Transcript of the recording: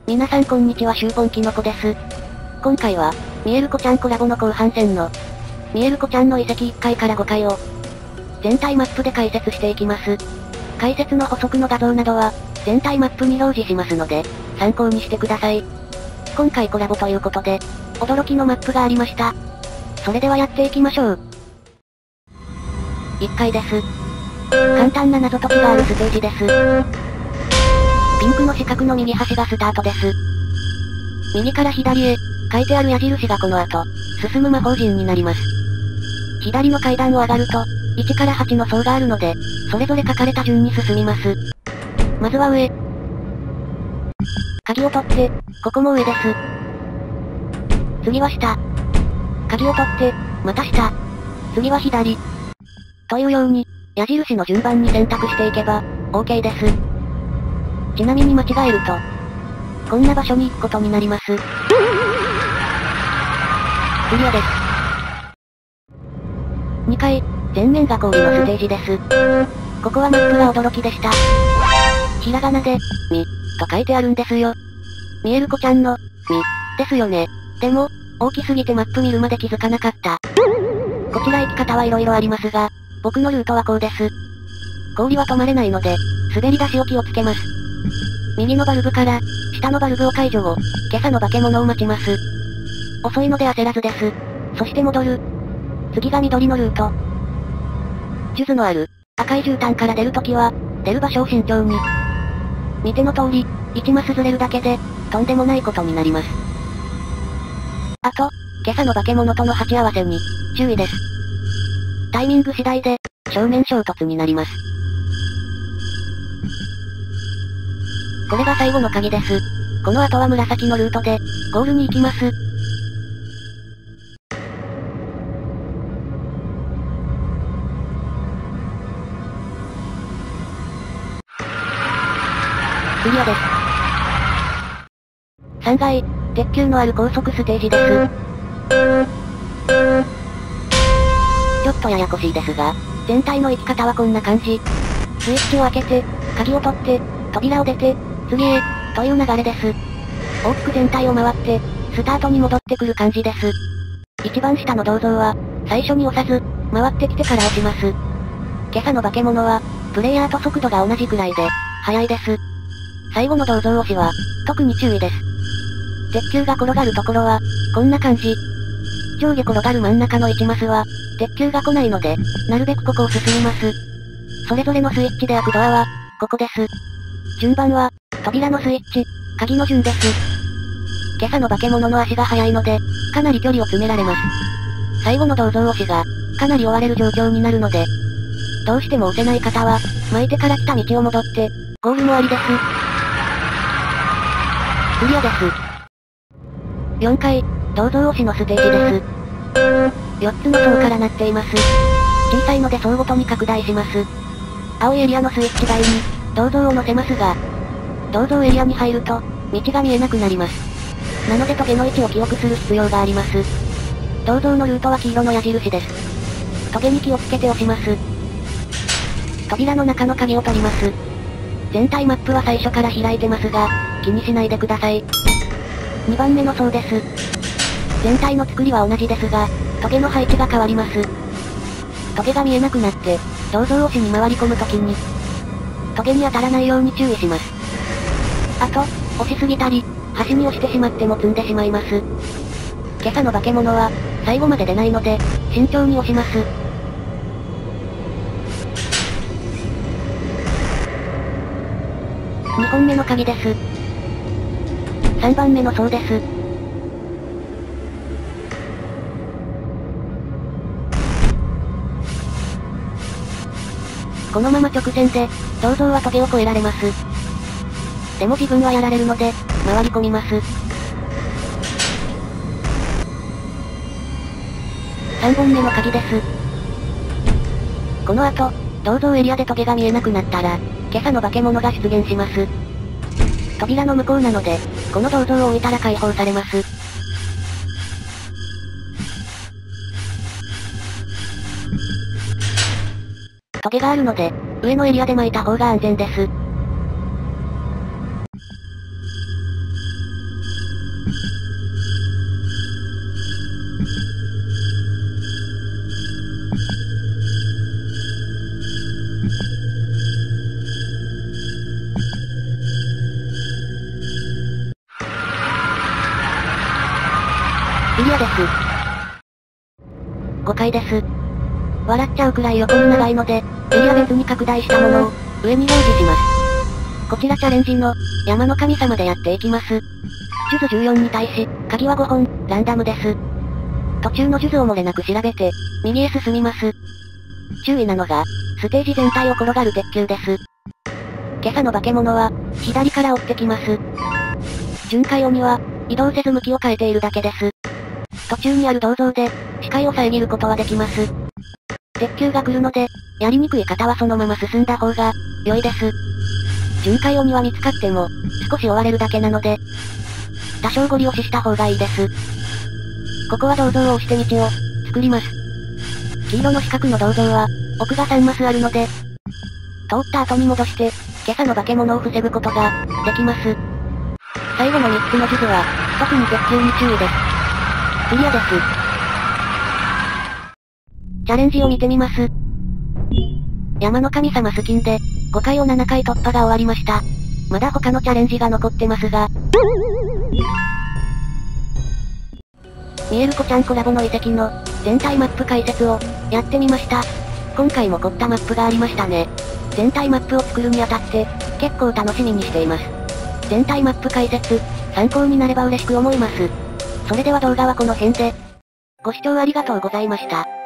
皆さんこんにちは、シューポンキノコです。今回は、ミエルコちゃんコラボの後半戦の、ミエルコちゃんの遺跡1回から5回を、全体マップで解説していきます。解説の補足の画像などは、全体マップに表示しますので、参考にしてください。今回コラボということで、驚きのマップがありました。それではやっていきましょう。1回です。簡単な謎解きがあるステージです。ピンクの四角の右端がスタートです。右から左へ、書いてある矢印がこの後、進む魔法陣になります。左の階段を上がると、1から8の層があるので、それぞれ書かれた順に進みます。まずは上。鍵を取って、ここも上です。次は下。鍵を取って、また下。次は左。というように、矢印の順番に選択していけば、OK です。ちなみに間違えると、こんな場所に行くことになります。クリアです。2回、前面が氷のステージです。ここはマップが驚きでした。ひらがなで、み、と書いてあるんですよ。ミエルコちゃんの、み、ですよね。でも、大きすぎてマップ見るまで気づかなかった。こちら行き方はいろいろありますが、僕のルートはこうです。氷は止まれないので、滑り出しを気をつけます。右のバルブから、下のバルブを解除後、今朝の化け物を待ちます。遅いので焦らずです。そして戻る。次が緑のルート。地図のある、赤い絨毯から出るときは、出る場所を慎重に。見ての通り、1マスずれるだけで、とんでもないことになります。あと、今朝の化け物との鉢合わせに、注意です。タイミング次第で、正面衝突になります。これが最後の鍵です。この後は紫のルートで、ゴールに行きます。クリアです。3階、鉄球のある高速ステージです。ちょっとややこしいですが、全体の行き方はこんな感じ。スイッチを開けて、鍵を取って、扉を出て、次へ、という流れです。大きく全体を回って、スタートに戻ってくる感じです。一番下の銅像は、最初に押さず、回ってきてから押します。今朝の化け物は、プレイヤーと速度が同じくらいで、速いです。最後の銅像押しは、特に注意です。鉄球が転がるところは、こんな感じ。上下転がる真ん中の1マスは、鉄球が来ないので、なるべくここを進みます。それぞれのスイッチで開くドアは、ここです。順番は、扉のスイッチ、鍵の順です。今朝の化け物の足が速いので、かなり距離を詰められます。最後の銅像押しが、かなり追われる状況になるので、どうしても押せない方は、巻いてから来た道を戻って、ゴールもありです。クリアです。4階、銅像押しのステージです。4つの層からなっています。小さいので層ごとに拡大します。青いエリアのスイッチ台に、銅像を乗せますが、銅像エリアに入ると、道が見えなくなります。なのでトゲの位置を記憶する必要があります。銅像のルートは黄色の矢印です。トゲに気をつけて押します。扉の中の鍵を取ります。全体マップは最初から開いてますが、気にしないでください。2番目の層です。全体の作りは同じですが、トゲの配置が変わります。トゲが見えなくなって、銅像押しに回り込むときに、トゲに当たらないように注意します。あと、押しすぎたり、端に押してしまっても積んでしまいます。今朝の化け物は、最後まで出ないので、慎重に押します。2本目の鍵です。3番目の層です。このまま直線で、銅像はトゲを越えられます。でも自分はやられるので、回り込みます。3本目の鍵です。この後、銅像エリアでトゲが見えなくなったら、今朝の化け物が出現します。扉の向こうなので、この銅像を置いたら解放されます。トゲがあるので、上のエリアで巻いた方が安全です。 クリアです。5階です。笑っちゃうくらい横に長いので、エリア別に拡大したものを、上に表示します。こちらチャレンジの、山の神様でやっていきます。数珠14に対し、鍵は5本、ランダムです。途中の数珠を漏れなく調べて、右へ進みます。注意なのが、ステージ全体を転がる鉄球です。今朝の化け物は、左から追ってきます。巡回鬼は、移動せず向きを変えているだけです。途中にある銅像で、視界を遮ることはできます。鉄球が来るので、やりにくい方はそのまま進んだ方が、良いです。巡回鬼は見つかっても、少し追われるだけなので、多少ご利用しした方がいいです。ここは銅像を押して道を、作ります。黄色の四角の銅像は、奥が3マスあるので、通った後に戻して、今朝の化け物を防ぐことが、できます。最後の3つの数珠は、特に鉄球に注意です。クリアです。チャレンジを見てみます。山の神様スキンで、5回を7回突破が終わりました。まだ他のチャレンジが残ってますが。見える子ちゃんコラボの遺跡の、全体マップ解説を、やってみました。今回も凝ったマップがありましたね。全体マップを作るにあたって、結構楽しみにしています。全体マップ解説、参考になれば嬉しく思います。それでは動画はこの辺で。ご視聴ありがとうございました。